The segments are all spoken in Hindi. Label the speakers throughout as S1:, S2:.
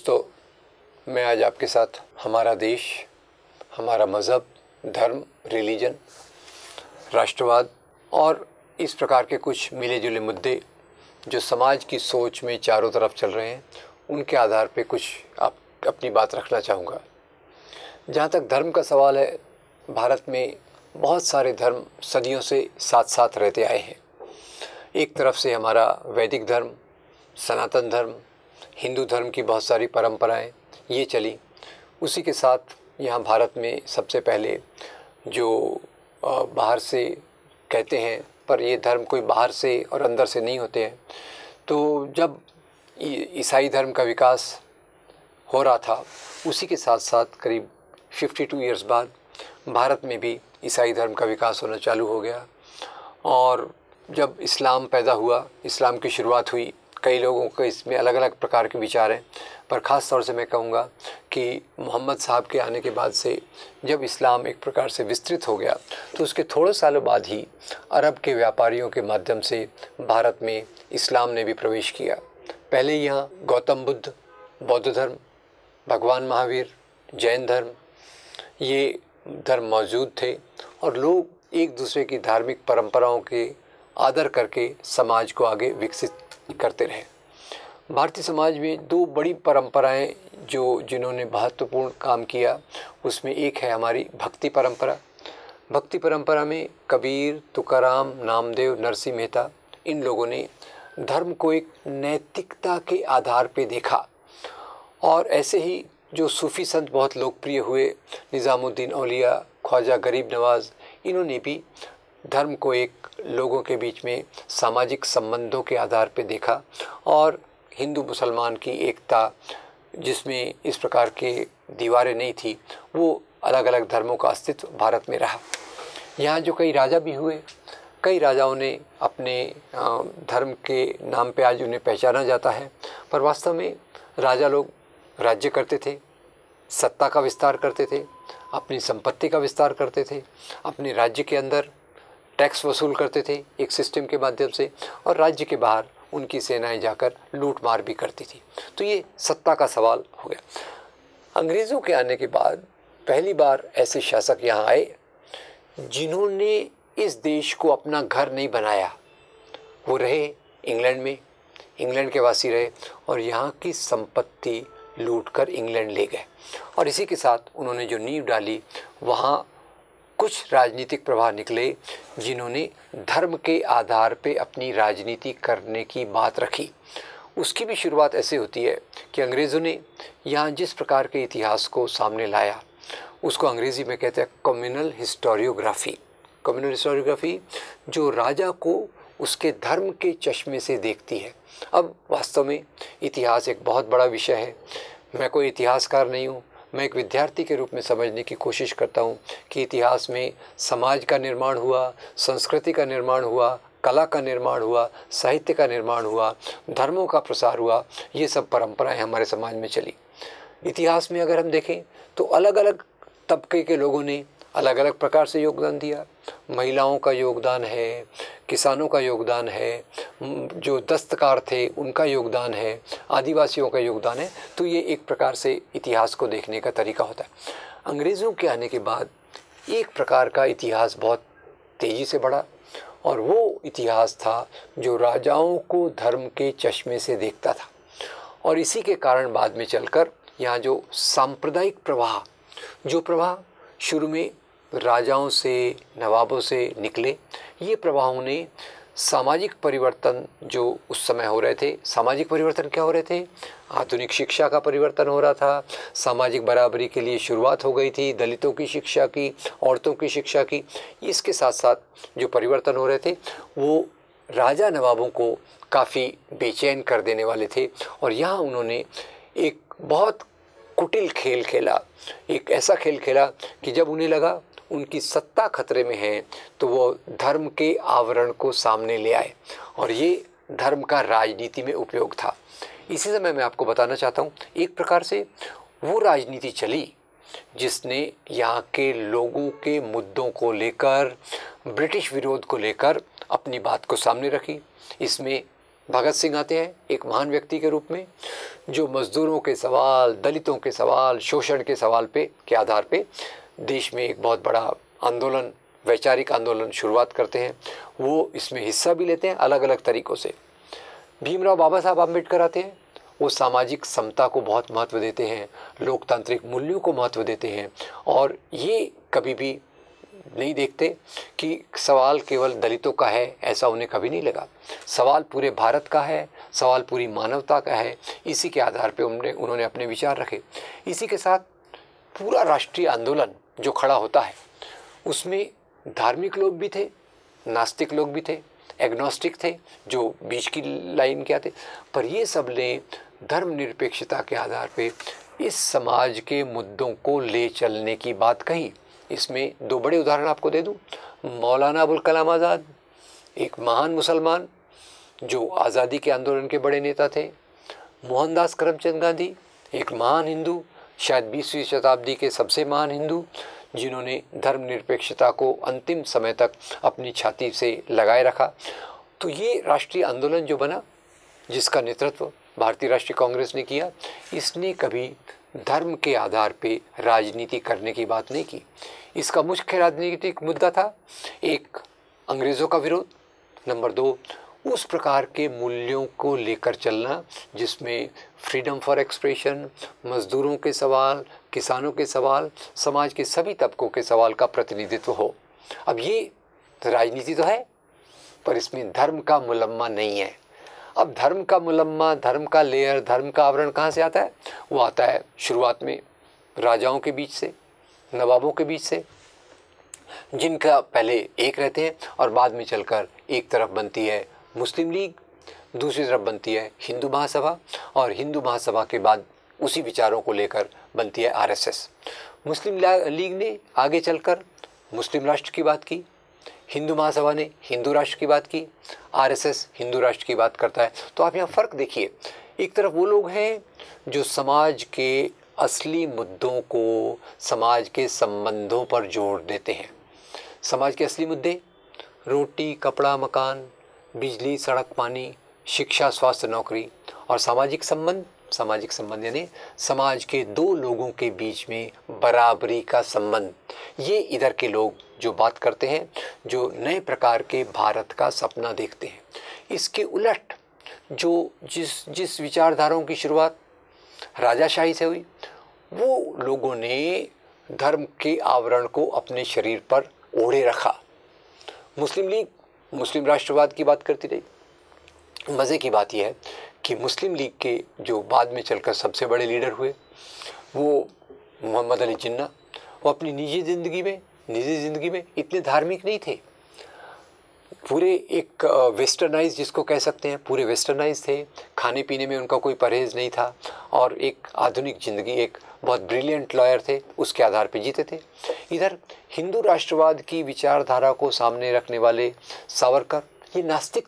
S1: दोस्तों, मैं आज आपके साथ हमारा देश, हमारा मज़हब, धर्म, रिलीजन, राष्ट्रवाद और इस प्रकार के कुछ मिले जुले मुद्दे जो समाज की सोच में चारों तरफ चल रहे हैं, उनके आधार पे कुछ अपनी बात रखना चाहूँगा। जहाँ तक धर्म का सवाल है, भारत में बहुत सारे धर्म सदियों से साथ साथ रहते आए हैं। एक तरफ से हमारा वैदिक धर्म, सनातन धर्म, हिंदू धर्म की बहुत सारी परंपराएं ये चली। उसी के साथ यहाँ भारत में सबसे पहले जो बाहर से कहते हैं, पर ये धर्म कोई बाहर से और अंदर से नहीं होते हैं। तो जब ईसाई धर्म का विकास हो रहा था, उसी के साथ साथ करीब 52 इयर्स बाद भारत में भी ईसाई धर्म का विकास होना चालू हो गया। और जब इस्लाम पैदा हुआ, इस्लाम की शुरुआत हुई, कई लोगों को इसमें अलग अलग प्रकार के विचार हैं, पर ख़ास तौर से मैं कहूँगा कि मोहम्मद साहब के आने के बाद से जब इस्लाम एक प्रकार से विस्तृत हो गया, तो उसके थोड़े सालों बाद ही अरब के व्यापारियों के माध्यम से भारत में इस्लाम ने भी प्रवेश किया। पहले यहाँ गौतम बुद्ध, बौद्ध धर्म, भगवान महावीर, जैन धर्म, ये धर्म मौजूद थे और लोग एक दूसरे की धार्मिक परंपराओं के आदर करके समाज को आगे विकसित करते रहे। भारतीय समाज में दो बड़ी परंपराएं जिन्होंने महत्वपूर्ण काम किया, उसमें एक है हमारी भक्ति परंपरा। भक्ति परंपरा में कबीर, तुकाराम, नामदेव, नरसिंह मेहता, इन लोगों ने धर्म को एक नैतिकता के आधार पे देखा। और ऐसे ही जो सूफ़ी संत बहुत लोकप्रिय हुए, निज़ामुद्दीन औलिया, ख्वाजा गरीब नवाज़, इन्होंने भी धर्म को एक लोगों के बीच में सामाजिक संबंधों के आधार पर देखा और हिंदू मुसलमान की एकता, जिसमें इस प्रकार के दीवारें नहीं थी, वो अलग अलग धर्मों का अस्तित्व भारत में रहा। यहाँ जो कई राजा भी हुए, कई राजाओं ने अपने धर्म के नाम पे आज उन्हें पहचाना जाता है, पर वास्तव में राजा लोग राज्य करते थे, सत्ता का विस्तार करते थे, अपनी संपत्ति का विस्तार करते थे, अपने राज्य के अंदर टैक्स वसूल करते थे एक सिस्टम के माध्यम से, और राज्य के बाहर उनकी सेनाएं जाकर लूट मार भी करती थी। तो ये सत्ता का सवाल हो गया। अंग्रेज़ों के आने के बाद पहली बार ऐसे शासक यहाँ आए जिन्होंने इस देश को अपना घर नहीं बनाया। वो रहे इंग्लैंड में, इंग्लैंड के वासी रहे और यहाँ की संपत्ति लूट कर इंग्लैंड ले गए। और इसी के साथ उन्होंने जो नींव डाली, वहाँ कुछ राजनीतिक प्रभाव निकले जिन्होंने धर्म के आधार पे अपनी राजनीति करने की बात रखी। उसकी भी शुरुआत ऐसे होती है कि अंग्रेज़ों ने यहाँ जिस प्रकार के इतिहास को सामने लाया, उसको अंग्रेज़ी में कहते हैं कम्युनल हिस्टोरियोग्राफी। कम्युनल हिस्टोरियोग्राफी जो राजा को उसके धर्म के चश्मे से देखती है। अब वास्तव में इतिहास एक बहुत बड़ा विषय है। मैं कोई इतिहासकार नहीं हूँ, मैं एक विद्यार्थी के रूप में समझने की कोशिश करता हूँ कि इतिहास में समाज का निर्माण हुआ, संस्कृति का निर्माण हुआ, कला का निर्माण हुआ, साहित्य का निर्माण हुआ, धर्मों का प्रसार हुआ, ये सब परंपराएं हमारे समाज में चली। इतिहास में अगर हम देखें तो अलग अलग तबके के लोगों ने अलग अलग प्रकार से योगदान दिया। महिलाओं का योगदान है, किसानों का योगदान है, जो दस्तकार थे उनका योगदान है, आदिवासियों का योगदान है। तो ये एक प्रकार से इतिहास को देखने का तरीका होता है। अंग्रेज़ों के आने के बाद एक प्रकार का इतिहास बहुत तेज़ी से बढ़ा और वो इतिहास था जो राजाओं को धर्म के चश्मे से देखता था। और इसी के कारण बाद में चलकर यहाँ जो सांप्रदायिक प्रवाह, जो प्रवाह शुरू में राजाओं से, नवाबों से निकले, ये प्रवाहों ने सामाजिक परिवर्तन जो उस समय हो रहे थे, सामाजिक परिवर्तन क्या हो रहे थे, आधुनिक शिक्षा का परिवर्तन हो रहा था, सामाजिक बराबरी के लिए शुरुआत हो गई थी, दलितों की शिक्षा की, औरतों की शिक्षा की। इसके साथ साथ जो परिवर्तन हो रहे थे वो राजा नवाबों को काफ़ी बेचैन कर देने वाले थे। और यहाँ उन्होंने एक बहुत कुटिल खेल खेला, एक ऐसा खेल खेला कि जब उन्हें लगा उनकी सत्ता खतरे में है तो वो धर्म के आवरण को सामने ले आए और ये धर्म का राजनीति में उपयोग था। इसी समय मैं आपको बताना चाहता हूँ, एक प्रकार से वो राजनीति चली जिसने यहाँ के लोगों के मुद्दों को लेकर, ब्रिटिश विरोध को लेकर अपनी बात को सामने रखी। इसमें भगत सिंह आते हैं एक महान व्यक्ति के रूप में, जो मजदूरों के सवाल, दलितों के सवाल, शोषण के सवाल के आधार पे देश में एक बहुत बड़ा आंदोलन, वैचारिक आंदोलन शुरुआत करते हैं। वो इसमें हिस्सा भी लेते हैं अलग अलग तरीक़ों से। भीमराव बाबा साहब आम्बेडकर आते हैं, वो सामाजिक समता को बहुत महत्व देते हैं, लोकतांत्रिक मूल्यों को महत्व देते हैं, और ये कभी भी नहीं देखते कि सवाल केवल दलितों का है, ऐसा उन्हें कभी नहीं लगा। सवाल पूरे भारत का है, सवाल पूरी मानवता का है। इसी के आधार पे उन्होंने अपने विचार रखे। इसी के साथ पूरा राष्ट्रीय आंदोलन जो खड़ा होता है उसमें धार्मिक लोग भी थे, नास्तिक लोग भी थे, एग्नोस्टिक थे, जो बीच की लाइन के आते, पर ये सब ने धर्मनिरपेक्षता के आधार पे इस समाज के मुद्दों को ले चलने की बात कही। इसमें दो बड़े उदाहरण आपको दे दूं। मौलाना अबुल कलाम आज़ाद, एक महान मुसलमान जो आज़ादी के आंदोलन के बड़े नेता थे। मोहनदास करमचंद गांधी, एक महान हिंदू, शायद 20वीं शताब्दी के सबसे महान हिंदू, जिन्होंने धर्मनिरपेक्षता को अंतिम समय तक अपनी छाती से लगाए रखा। तो ये राष्ट्रीय आंदोलन जो बना, जिसका नेतृत्व भारतीय राष्ट्रीय कांग्रेस ने किया, इसने कभी धर्म के आधार पे राजनीति करने की बात नहीं की। इसका मुख्य राजनीतिक मुद्दा था एक, अंग्रेज़ों का विरोध, नंबर 2, उस प्रकार के मूल्यों को लेकर चलना जिसमें फ्रीडम फॉर एक्सप्रेशन, मज़दूरों के सवाल, किसानों के सवाल, समाज के सभी तबकों के सवाल का प्रतिनिधित्व हो। अब ये राजनीति तो है, पर इसमें धर्म का मुलम्मा नहीं है। अब धर्म का मुलम्मा, धर्म का लेयर, धर्म का आवरण कहाँ से आता है? वो आता है शुरुआत में राजाओं के बीच से, नवाबों के बीच से, जिनका पहले एक रहते हैं और बाद में चलकर एक तरफ बनती है मुस्लिम लीग, दूसरी तरफ बनती है हिंदू महासभा, और हिंदू महासभा के बाद उसी विचारों को लेकर बनती है आरएसएस। मुस्लिम लीग ने आगे चलकर मुस्लिम राष्ट्र की बात की, हिंदू महासभा ने हिंदू राष्ट्र की बात की, आरएसएस हिंदू राष्ट्र की बात करता है। तो आप यहाँ फ़र्क देखिए, एक तरफ वो लोग हैं जो समाज के असली मुद्दों को, समाज के संबंधों पर जोर देते हैं। समाज के असली मुद्दे रोटी, कपड़ा, मकान, बिजली, सड़क, पानी, शिक्षा, स्वास्थ्य, नौकरी, और सामाजिक संबंध यानी समाज के दो लोगों के बीच में बराबरी का संबंध। ये इधर के लोग जो बात करते हैं, जो नए प्रकार के भारत का सपना देखते हैं। इसके उलट जो जिस विचारधाराओं की शुरुआत राजाशाही से हुई, वो लोगों ने धर्म के आवरण को अपने शरीर पर ओढ़े रखा। मुस्लिम लीग मुस्लिम राष्ट्रवाद की बात करती रही। मज़े की बात यह है कि मुस्लिम लीग के जो बाद में चलकर सबसे बड़े लीडर हुए, वो मोहम्मद अली जिन्ना, वो अपनी निजी ज़िंदगी में इतने धार्मिक नहीं थे। पूरे एक वेस्टर्नाइज जिसको कह सकते हैं, पूरे वेस्टर्नाइज थे, खाने पीने में उनका कोई परहेज़ नहीं था, और एक आधुनिक ज़िंदगी, एक बहुत ब्रिलियंट लॉयर थे, उसके आधार पे जीते थे। इधर हिंदू राष्ट्रवाद की विचारधारा को सामने रखने वाले सावरकर, ये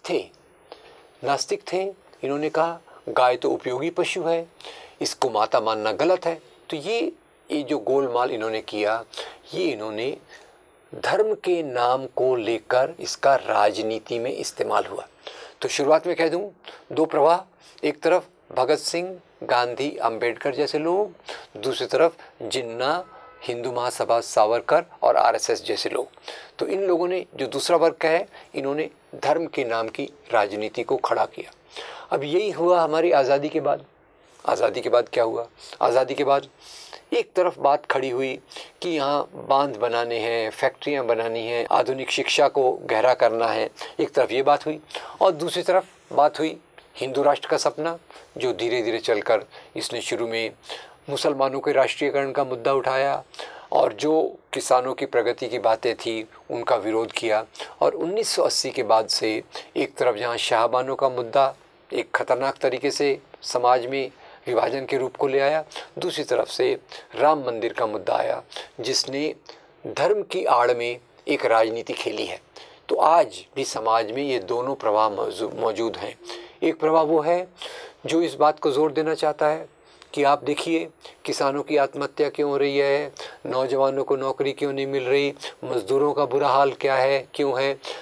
S1: नास्तिक थे। इन्होंने कहा गाय तो उपयोगी पशु है, इसको माता मानना गलत है। तो ये जो गोलमाल इन्होंने किया, ये इन्होंने धर्म के नाम को लेकर इसका राजनीति में इस्तेमाल हुआ। तो शुरुआत में कह दूं, दो प्रवाह, एक तरफ भगत सिंह, गांधी, अंबेडकर जैसे लोग, दूसरी तरफ जिन्ना, हिंदू महासभा, सावरकर और आरएसएस जैसे लोग। तो इन लोगों ने, जो दूसरा वर्ग का है, इन्होंने धर्म के नाम की राजनीति को खड़ा किया। अब यही हुआ हमारी आज़ादी के बाद। आज़ादी के बाद क्या हुआ? आज़ादी के बाद एक तरफ बात खड़ी हुई कि यहाँ बांध बनाने हैं, फैक्ट्रियाँ बनानी हैं, आधुनिक शिक्षा को गहरा करना है, एक तरफ ये बात हुई, और दूसरी तरफ बात हुई हिंदू राष्ट्र का सपना, जो धीरे धीरे चलकर इसने शुरू में मुसलमानों के राष्ट्रीयकरण का मुद्दा उठाया, और जो किसानों की प्रगति की बातें थी उनका विरोध किया। और 1980 के बाद से एक तरफ जहाँ शाहबानों का मुद्दा एक खतरनाक तरीके से समाज में विभाजन के रूप को ले आया, दूसरी तरफ से राम मंदिर का मुद्दा आया, जिसने धर्म की आड़ में एक राजनीति खेली है। तो आज भी समाज में ये दोनों प्रवाह मौजूद हैं। एक प्रवाह वो है जो इस बात को जोर देना चाहता है कि आप देखिए किसानों की आत्महत्या क्यों हो रही है, नौजवानों को नौकरी क्यों नहीं मिल रही, मज़दूरों का बुरा हाल क्या है, क्यों है,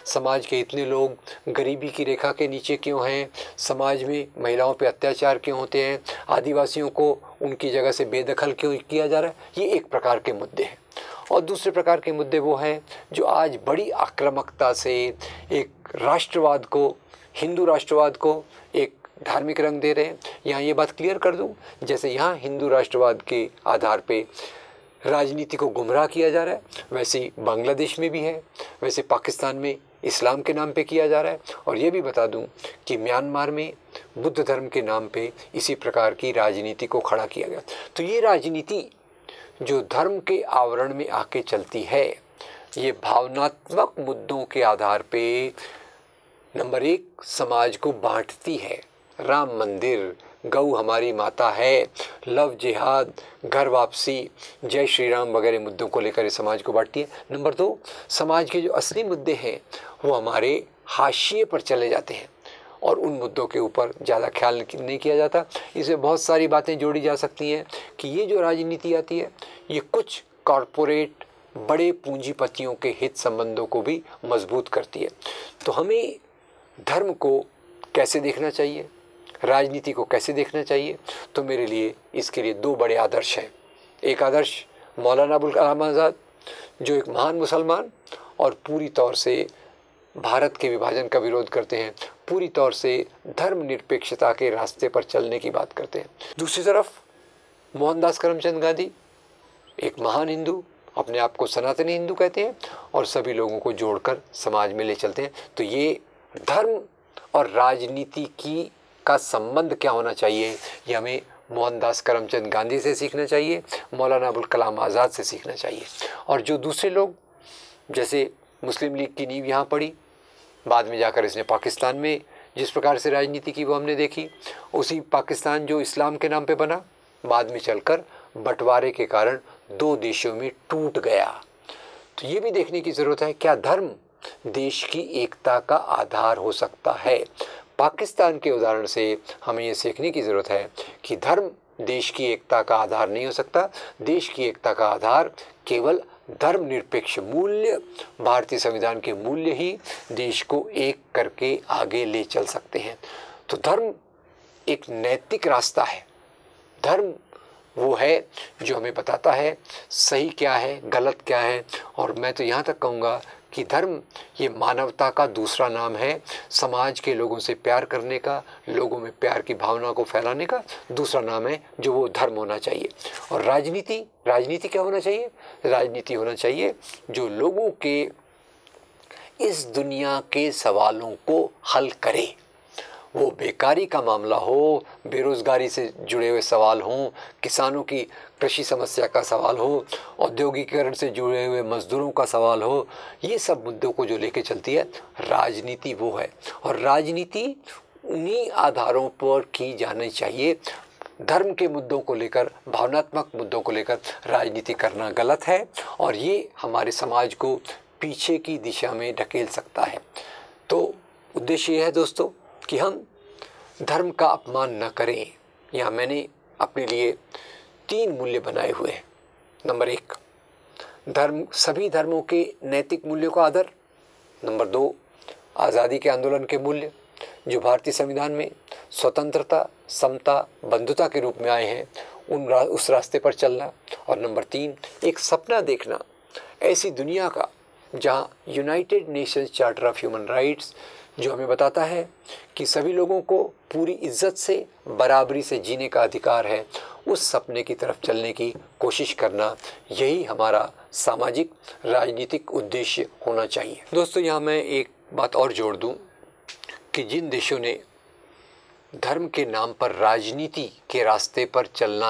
S1: समाज के इतने लोग गरीबी की रेखा के नीचे क्यों हैं, समाज में महिलाओं पे अत्याचार क्यों होते हैं, आदिवासियों को उनकी जगह से बेदखल क्यों किया जा रहा है, ये एक प्रकार के मुद्दे हैं। और दूसरे प्रकार के मुद्दे वो हैं जो आज बड़ी आक्रामकता से एक राष्ट्रवाद को, हिंदू राष्ट्रवाद को एक धार्मिक रंग दे रहे हैं। यहाँ ये बात क्लियर कर दूँ, जैसे यहाँ हिंदू राष्ट्रवाद के आधार पे राजनीति को गुमराह किया जा रहा है, वैसे ही बांग्लादेश में भी है, वैसे पाकिस्तान में इस्लाम के नाम पे किया जा रहा है। और ये भी बता दूं कि म्यांमार में बुद्ध धर्म के नाम पे इसी प्रकार की राजनीति को खड़ा किया गया। तो ये राजनीति जो धर्म के आवरण में आके चलती है, ये भावनात्मक मुद्दों के आधार पे नंबर 1 समाज को बांटती है। राम मंदिर, गौ हमारी माता है, लव जिहाद, घर वापसी, जय श्री राम वगैरह मुद्दों को लेकर समाज को बांटती है। नंबर 2, समाज के जो असली मुद्दे हैं वो हमारे हाशिए पर चले जाते हैं और उन मुद्दों के ऊपर ज़्यादा ख्याल नहीं किया जाता। इसमें बहुत सारी बातें जोड़ी जा सकती हैं कि ये जो राजनीति आती है ये कुछ कॉरपोरेट बड़े पूंजीपतियों के हित संबंधों को भी मजबूत करती है। तो हमें धर्म को कैसे देखना चाहिए, राजनीति को कैसे देखना चाहिए, तो मेरे लिए इसके लिए 2 बड़े आदर्श हैं। एक आदर्श मौलाना अबुल कलाम आज़ाद, जो एक महान मुसलमान और पूरी तौर से भारत के विभाजन का विरोध करते हैं, पूरी तौर से धर्मनिरपेक्षता के रास्ते पर चलने की बात करते हैं। दूसरी तरफ मोहनदास करमचंद गांधी, एक महान हिंदू, अपने आप को सनातनी हिंदू कहते हैं और सभी लोगों को जोड़कर समाज में ले चलते हैं। तो ये धर्म और राजनीति की का संबंध क्या होना चाहिए, ये हमें मोहनदास करमचंद गांधी से सीखना चाहिए, मौलाना अबुल कलाम आज़ाद से सीखना चाहिए। और जो दूसरे लोग, जैसे मुस्लिम लीग की नींव यहाँ पड़ी, बाद में जाकर इसने पाकिस्तान में जिस प्रकार से राजनीति की वो हमने देखी, उसी पाकिस्तान जो इस्लाम के नाम पे बना, बाद में चलकर बंटवारे के कारण 2 देशों में टूट गया। तो ये भी देखने की ज़रूरत है, क्या धर्म देश की एकता का आधार हो सकता है। पाकिस्तान के उदाहरण से हमें ये सीखने की ज़रूरत है कि धर्म देश की एकता का आधार नहीं हो सकता। देश की एकता का आधार केवल धर्मनिरपेक्ष मूल्य, भारतीय संविधान के मूल्य ही देश को एक करके आगे ले चल सकते हैं। तो धर्म एक नैतिक रास्ता है। धर्म वो है जो हमें बताता है सही क्या है, गलत क्या है। और मैं तो यहाँ तक कहूँगा कि धर्म ये मानवता का दूसरा नाम है, समाज के लोगों से प्यार करने का, लोगों में प्यार की भावना को फैलाने का दूसरा नाम है जो वो धर्म होना चाहिए। और राजनीति क्या होना चाहिए? राजनीति होना चाहिए जो लोगों के इस दुनिया के सवालों को हल करे। वो बेकारी का मामला हो, बेरोज़गारी से जुड़े हुए सवाल हों, किसानों की कृषि समस्या का सवाल हो, औद्योगिकीकरण से जुड़े हुए मज़दूरों का सवाल हो, ये सब मुद्दों को जो लेके चलती है राजनीति वो है। और राजनीति उन्हीं आधारों पर की जानी चाहिए। धर्म के मुद्दों को लेकर, भावनात्मक मुद्दों को लेकर राजनीति करना गलत है और ये हमारे समाज को पीछे की दिशा में ढकेल सकता है। तो उद्देश्य ये है दोस्तों कि हम धर्म का अपमान न करें। यहाँ मैंने अपने लिए 3 मूल्य बनाए हुए हैं। नंबर 1, धर्म, सभी धर्मों के नैतिक मूल्यों का आदर। नंबर 2, आज़ादी के आंदोलन के मूल्य जो भारतीय संविधान में स्वतंत्रता, समता, बंधुता के रूप में आए हैं, उस रास्ते पर चलना। और नंबर 3, एक सपना देखना ऐसी दुनिया का जहाँ United Nations charter of human rights जो हमें बताता है कि सभी लोगों को पूरी इज्जत से, बराबरी से जीने का अधिकार है, उस सपने की तरफ चलने की कोशिश करना, यही हमारा सामाजिक राजनीतिक उद्देश्य होना चाहिए। दोस्तों, यहाँ मैं एक बात और जोड़ दूँ कि जिन देशों ने धर्म के नाम पर राजनीति के रास्ते पर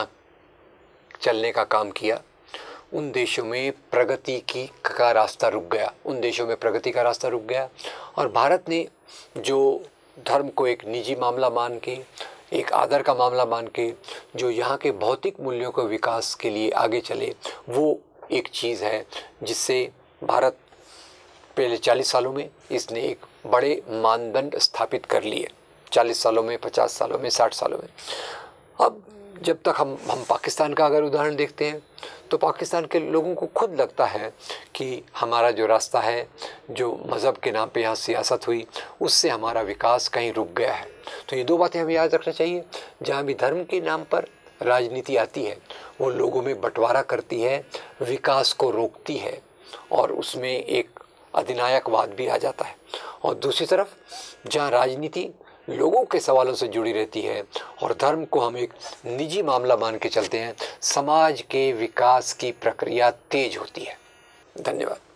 S1: चलने का काम किया, उन देशों में प्रगति का रास्ता रुक गया, उन देशों में प्रगति का रास्ता रुक गया। और भारत ने जो धर्म को एक निजी मामला मान के, एक आदर का मामला मान के, जो यहाँ के भौतिक मूल्यों के विकास के लिए आगे चले, वो एक चीज़ है जिससे भारत पहले 40 सालों में इसने एक बड़े मानदंड स्थापित कर लिए। 40 सालों में, 50 सालों में, 60 सालों में। अब जब तक हम पाकिस्तान का अगर उदाहरण देखते हैं तो पाकिस्तान के लोगों को खुद लगता है कि हमारा जो रास्ता है, जो मज़हब के नाम पे यहाँ सियासत हुई, उससे हमारा विकास कहीं रुक गया है। तो ये दो बातें हमें याद रखना चाहिए। जहाँ भी धर्म के नाम पर राजनीति आती है वो लोगों में बंटवारा करती है, विकास को रोकती है और उसमें एक अधिनायकवाद भी आ जाता है। और दूसरी तरफ जहाँ राजनीति लोगों के सवालों से जुड़ी रहती है और धर्म को हम एक निजी मामला मान के चलते हैं, समाज के विकास की प्रक्रिया तेज होती है। धन्यवाद।